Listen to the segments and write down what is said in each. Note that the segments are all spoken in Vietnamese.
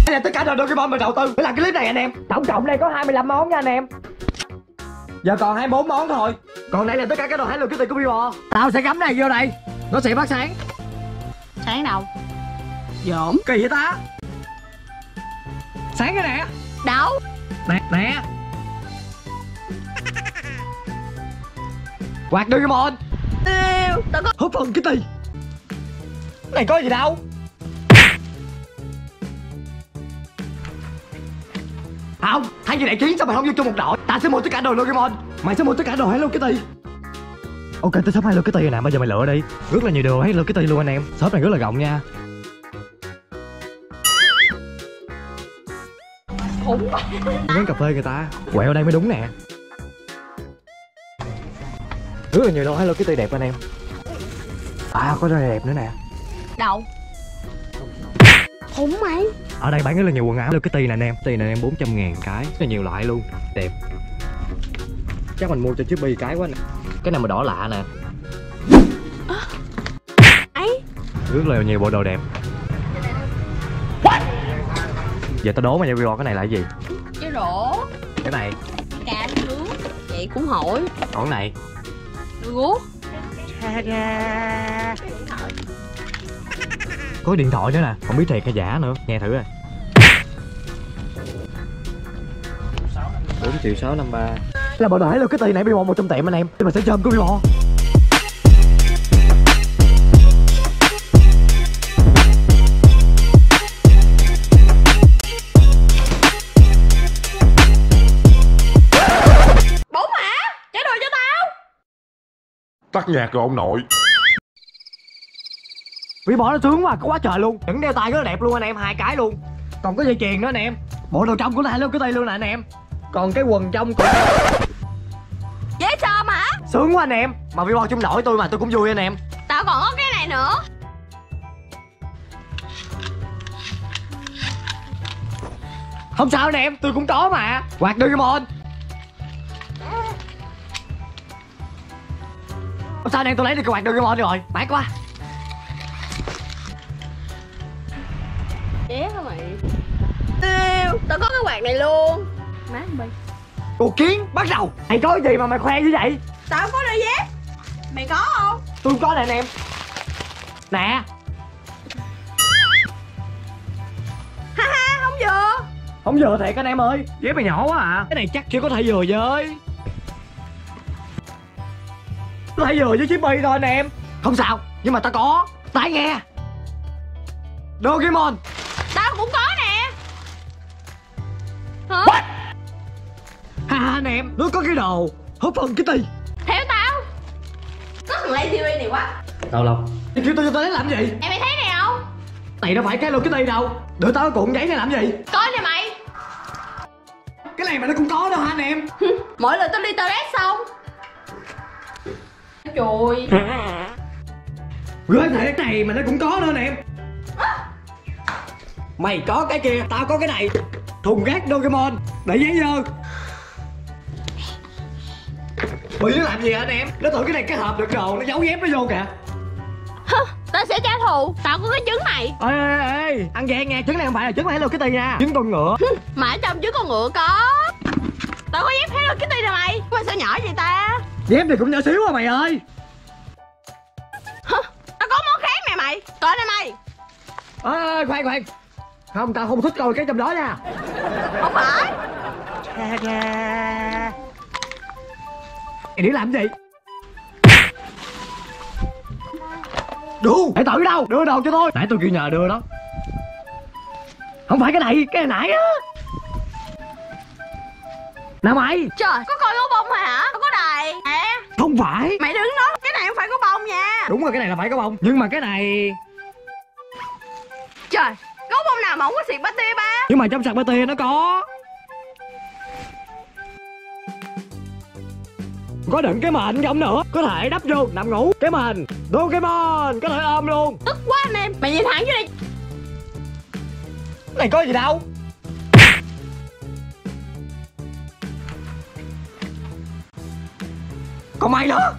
Đây là tất cả đồ Doraemon mình đầu tư để làm cái clip này anh em. Tổng cộng đây có 25 món nha anh em. Giờ còn 24 món thôi. Còn đây là tất cả các đồ Hello Kitty của Vivo. Tao sẽ cắm này vô đây, nó sẽ phát sáng. Sáng đâu? Dỗm. Kỳ vậy ta? Sáng cái nè. Đâu? Nè. Quạt Doraemon. Tao có Hút phần Kitty. Cái này có gì đâu. Không, thay vì đại chiến sao mày không vô chung một đội? Ta sẽ mua tất cả đồ Doraemon, mày sẽ mua tất cả đồ Hello Kitty. Ok, tới shop Hello Kitty rồi nè, bây giờ mày lựa đi. Rất là nhiều đồ Hello Kitty luôn anh em. Shop này rất là rộng nha. khủng. Quán cà phê người ta quẹo đây mới đúng nè. Rất là nhiều đồ Hello Kitty đẹp anh em. À, có đôi đẹp nữa nè. Đâu? Khủng mày. Ở đây bán rất là nhiều quần áo Hello Kitty nè anh em. Kitty này em 400.000 cái, rất là nhiều loại luôn, đẹp. Chắc mình mua cho Chippy cái quá nè. Cái này màu đỏ lạ nè. Ấy. Rất là nhiều bộ đồ đẹp. Giờ tao đố mày nha, cái này là cái gì? Chứ rổ. Cái này Cá nướng. Vậy cũng hỏi. còn cái này Đuôi guốc. có điện thoại nữa nè, không biết thiệt hay giả nữa, nghe thử rồi. 4.653 là bộ đồ Hello Kitty này Vivo 100 tiệm anh em, nhưng mà sẽ chôm của Vivo. Bố hả? Trả đồ cho tao. Tắt nhạc rồi ông nội. Vivo nó sướng quá, có quá trời luôn. Những đeo tay rất là đẹp luôn anh em, 2 cái luôn. Còn có dây chuyền nữa anh em. Bộ đồ trong của Hello Kitty luôn nè anh em. Còn cái quần trong cũng Dễ sợ mà. sướng quá anh em. Mà Vivo chung nổi tôi mà tôi cũng vui anh em. Tao còn có cái này nữa. Không sao anh em, tôi cũng có mà. Quạt Doraemon. Không sao anh em, tôi lấy được cái quạt Doraemon rồi. Mát quá. Ché hả mày? Yêu, tao có cái quạt này luôn. Má mày. Cuộc chiến bắt đầu. Mày có cái gì mà mày khoe như vậy? Tao có đôi dép. Mày có không? Tôi có nè anh em. Nè. Ha ha, không vừa. Không vừa thiệt anh em ơi. Dép mày nhỏ quá à. Cái này chắc chưa có thể vừa với. Có thể vừa với Chippy thôi anh em. Không sao, nhưng mà tao có. Tai nghe Doraemon. Tao cũng có nè. Hả? Ha ha anh em, nó có cái đồ hút phần Kitty. Theo tao. Có thằng Lay TV này quá. Đâu đâu. Em kêu tôi cho tao lấy làm gì? Em mày thấy này không? Này đâu phải cái Hello Kitty đâu. Đưa tao cái cuộn giấy này làm gì? Coi nè mày. Cái này mà nó cũng có đâu hả anh em? Mỗi lần tao đi toilet xong. Trời. Gửi thể cái này mà nó cũng có nữa anh em. Mày có cái kia, tao có cái này. Thùng rác Doraemon để giấy dơ. Bị nó làm gì hả anh em? Nó tưởng cái này cái hộp đựng đồ, nó giấu dép nó vô kìa. Tao sẽ trả thù. Tao có cái trứng này. Ê, ăn gian nha, trứng này không phải là trứng Hello Kitty nha. Trứng con ngựa. Mà ở trong trứng con ngựa có. Tao có dép Hello Kitty nè mày. Mà sao nhỏ vậy ta? Dép này cũng nhỏ xíu à mày ơi. Tao có món khác nè mày. Coi nè mày. Ê, khoan. Không, tao không thích coi cái trong đó nha. Không phải. Mày để làm gì? Đưa, hãy tự đâu, đưa đồ cho tôi. Nãy tôi kêu nhờ đưa đó. Không phải cái này, cái này nãy á. Nào mày. Trời, có coi gấu bông hả? Có đài. Nè. Không phải. Mày đứng đó, cái này không phải có bông nha. Đúng rồi, cái này là phải có bông. Nhưng mà cái này. Trời, gấu bông nào mà không có xịt ba tia ba. Nhưng mà trong sạc tia nó có. Có đựng cái mền không nữa. Có thể đắp vô nằm ngủ. Cái mền Doraemon có thể ôm luôn. Tức quá anh em. Mày nhìn thẳng vô đây. Cái này có gì đâu. Còn mày nữa.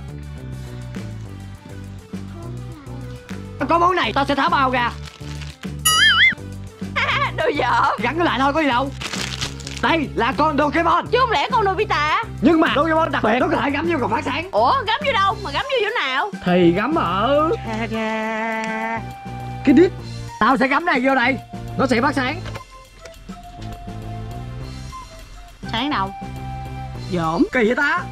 Có món này tao sẽ tháo bao ra. Đồ đồ dởm. Gắn nó lại thôi có gì đâu. Đây là con Doraemon. Chứ không lẽ con Nobita? Nhưng mà Doraemon đặc biệt, nó có thể gắm vô cục phát sáng. Ủa gắm vô đâu mà gắm vô chỗ nào? Thì gắm ở cái đít. Tao sẽ gắm này vô đây, nó sẽ phát sáng. Sáng đâu? Dởm. Kỳ vậy ta?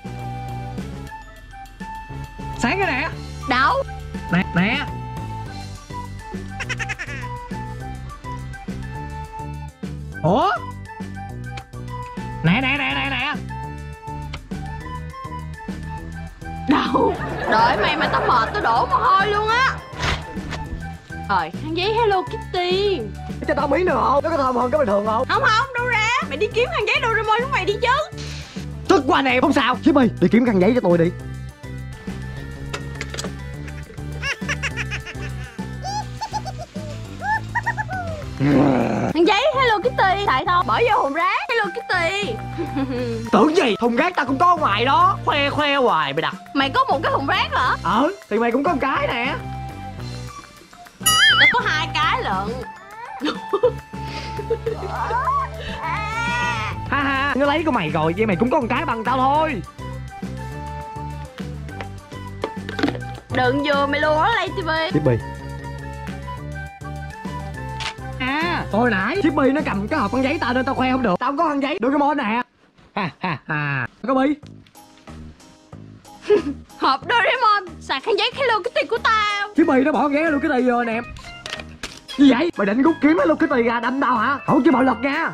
Sáng cái nè. Đâu? Nè nè. Ủa? Nè nè nè nè nè. Đâu? Đợi mày mà tao mệt tao đổ mồ hôi luôn á. Rồi khăn giấy Hello Kitty. Cho tao miếng được không? Nó có thơm hơn cái bình thường không? Không không, đâu ra. Mày đi kiếm khăn giấy Doraemon của mày đi chứ. Tức quá nè, không sao. Ship ơi, đi kiếm khăn giấy cho tôi đi. Khăn giấy Hello Kitty. Tại thôi, bỏ vô thùng rác Hello Kitty. Tưởng gì? Thùng rác tao cũng có ngoài đó. Khoe khoe hoài mày đặt. Mày có một cái thùng rác hả? Thì mày cũng có một cái nè. Tao có 2 cái lận. Ha ha, nó lấy của mày rồi, vậy mày cũng có một cái bằng tao thôi. Đừng vừa mày luôn đó TV. Chippy. Hồi nãy Chippy nó cầm cái hộp khăn giấy tao nên tao khoe không được. Tao không có khăn giấy Doraemon nè. Ha ha ha. Có Bi. Hộp Doraemon, sạc khăn giấy Hello Kitty của tao. Chippy nó bỏ khăn giấy Hello Kitty vô nè em. Gì vậy? Mày định rút kiếm Hello Kitty ra đâm tao hả? Không chứ bạo lực nha.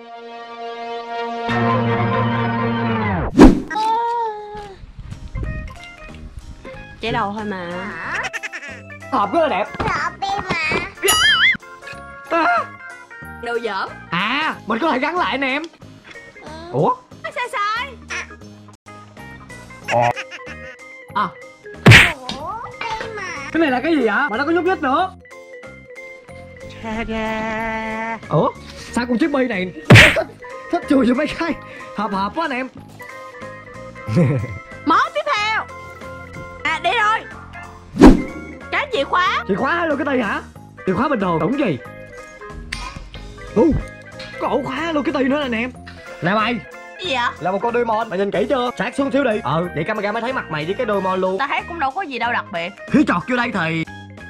Chỉ đầu thôi mà. Hộp rất là đẹp. Hộp đi mà. Đồ dởm. Mình có thể gắn lại nè em. Ủa? Nó sai sai. À, Ủa đi mà. cái này là cái gì vậy? Mà nó có nhúc nhích nữa. Ủa? Sao con Chippy này thích chui vô mấy cái hộp quá anh em. Món tiếp theo. Đây rồi. Cái chìa khóa. Chìa khóa Hello Kitty hả? Chìa khóa bình thường đúng gì? Có ổ khóa Hello Kitty nữa nè anh em. Nè mày, Cái gì vậy? là một con Doraemon, mày nhìn kỹ chưa? Sát xuống thiếu đi. Vậy camera mới thấy mặt mày với cái Doraemon luôn. Tao thấy cũng đâu có gì đâu đặc biệt. Khi chọt vô đây thì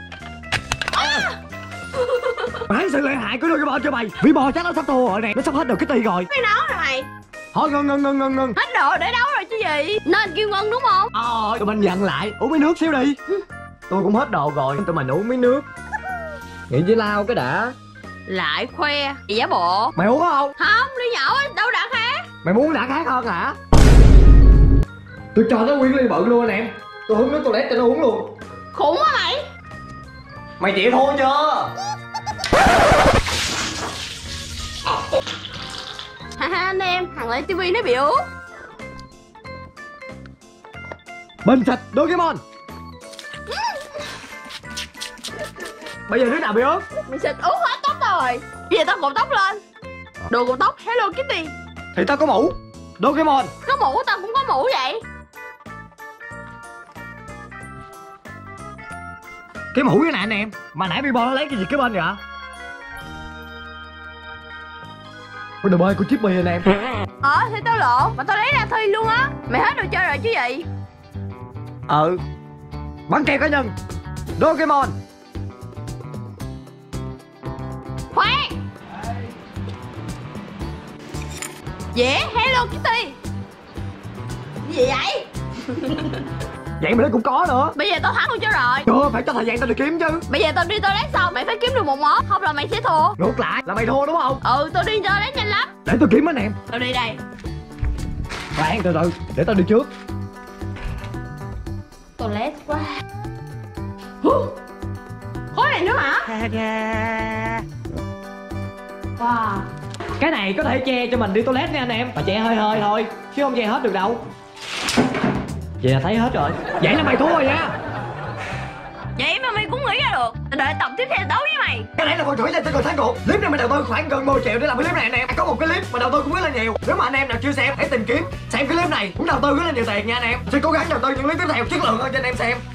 mày thấy sự lợi hại của Doraemon chưa mày? Vĩ chắc nó sắp thua rồi nè, nó sắp hết được Kitty rồi. Mày nấu rồi mày. Thôi ngưng. Hết đồ để đấu rồi chứ gì. Nên kêu ngân đúng không? Tụi mình dặn lại, uống miếng nước xíu đi. Tôi cũng hết đồ rồi, tụi mình uống miếng nước. Nghĩ với Lao cái đã. Lại khoe, giả bộ. Mày uống không? Không, đi nhậu đâu đã khác. Mày muốn đã khác hơn hả? Tôi cho nó nguyên ly bự luôn anh em. Tôi hứng nước toilet cho nó uống luôn. Khủng quá mày. Mày chịu thua chưa? Ha anh em, thằng Lê TV nó bị ướt. Bình xịt Doraemon. Bây giờ đứa nào bị ướt? Mày xịt ướt hết tóc rồi. Bây giờ tao cột tóc lên. Đồ cột tóc Hello Kitty. Thì tao có mũ Doraemon. Có mũ tao cũng có mũ vậy. Cái mũ cái này anh em. Mà nãy Bibo nó lấy cái gì cái bên vậy? Ôi đừng ơi, con Chippy anh em. Thì tao lộn. Mà tao lấy ra thi luôn á. Mày hết đồ chơi rồi chứ gì. Bắn keo cá nhân Doraemon. Khoan. Dễ Hello Kitty. Gì vậy? Vậy mà nó cũng có nữa. Bây giờ tao thắng luôn chứ rồi. Chưa, phải cho thời gian tao đi kiếm chứ. Bây giờ tao đi toilet xong mày phải kiếm được một món. Không là mày sẽ thua. Ngược lại là mày thua đúng không? Tao đi toilet nhanh lắm. Để tôi kiếm anh em. Tao đi đây. Khoan từ từ, để tao đi trước. Toilet quá. Khối này nữa hả? Wow. Cái này có thể che cho mình đi toilet nha anh em. Mà che hơi hơi thôi, chứ không che hết được đâu. Vậy là thấy hết rồi. Vậy là mày thua rồi nha. Vậy mà mày cũng nghĩ ra được. Tao đợi tập tiếp theo đấu với mày. Cái này là con chửi lên tới còn thắng cuộc. Clip này mình đầu tư khoảng gần 10 triệu để làm cái clip này anh em. Có một cái clip mà đầu tư cũng rất là nhiều. Nếu mà anh em nào chưa xem hãy tìm kiếm xem cái clip này, cũng đầu tư rất là nhiều tiền nha anh em. Sẽ cố gắng đầu tư những clip tiếp theo chất lượng hơn cho anh em xem.